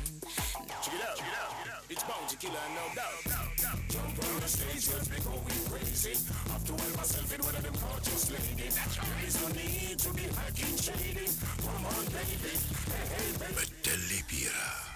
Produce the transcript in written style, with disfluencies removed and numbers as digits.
Check it out, it's bound to kill and no doubt. Jump on the stage, let's be going crazy. Have to help myself in one of them gorgeous ladies. There is no need to be hacking shady. Come on, baby. Hey, hey, baby. Bedelli Bira.